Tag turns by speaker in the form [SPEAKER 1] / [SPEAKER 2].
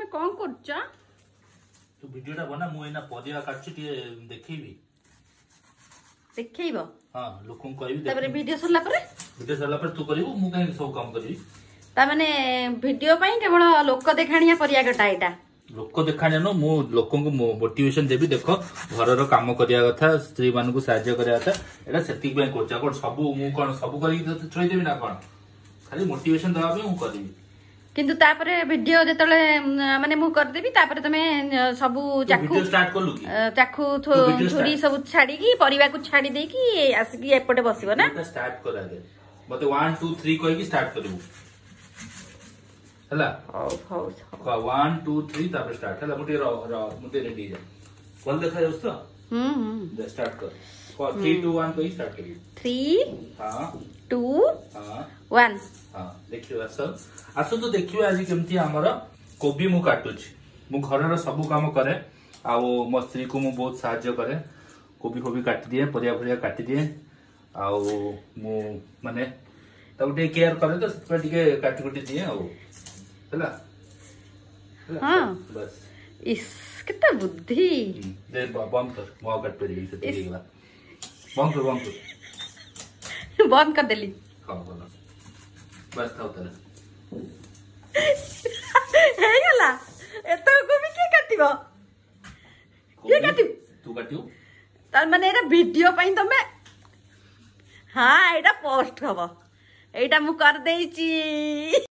[SPEAKER 1] कौन करछ
[SPEAKER 2] तू वीडियोटा बना मु एना परिया काटछु टिए देखैबी
[SPEAKER 1] देखैबो
[SPEAKER 2] हां लोकन कहबी
[SPEAKER 1] तबरे वीडियो सरला पर
[SPEAKER 2] तू करिवो मु काहे सब काम करबी
[SPEAKER 1] ता माने वीडियो पई केवल लोक देखाणिया परिया कटा एटा
[SPEAKER 2] लोक देखाणिया न मु लोकन को मोटिवेशन देबी देखो घरर काम करिया कथा स्त्री मान को सहायता करिया कथा एटा सेति पे कोचा कोन सब मु कोन सब करी छोई देबी ना कोन खाली मोटिवेशन दवा पे मु करबी
[SPEAKER 1] किंतु तापरे वीडियो जेतले माने मु कर देबी तापरे तमे सब चाकू
[SPEAKER 2] वीडियो स्टार्ट करलु की
[SPEAKER 1] चाकू छुरी सब छाडी की परिवा को छाडी दे की आसी एपटे बसिबो ना
[SPEAKER 2] स्टार्ट कर आगे मते 1 2 3 कहि की स्टार्ट करिवो हला
[SPEAKER 1] हो
[SPEAKER 2] 1 2 3 तापर स्टार्ट हला मुटे रेडी जा कल देखा जाउस तो दे स्टार्ट कर 3 2 1 कहि स्टार्ट करिवो 3 हां 2 हां 1 हां देखियो आसो तो देखियो आज केमती हमर कोबी मु काटुची मु घरर सब काम करे आ मो स्त्री को मु बहुत सहायता करे कोबी कोबी काट दिए परिया परिया काट दिए आ मु माने तब टे केयर करे तो सत टिके काट कुटी दिए आ हला
[SPEAKER 1] हां
[SPEAKER 2] बस
[SPEAKER 1] इस कितना बुद्धि
[SPEAKER 2] दे बंद कर मो काट पे से ठीक
[SPEAKER 1] बंद कर देली
[SPEAKER 2] हां बस था उतर
[SPEAKER 1] हे गला एतो कोबी के काटिबो के काटि
[SPEAKER 2] तू काटियो
[SPEAKER 1] तार माने एटा वीडियो पई तमे हां एटा पोस्ट हबो एटा मु कर देइची।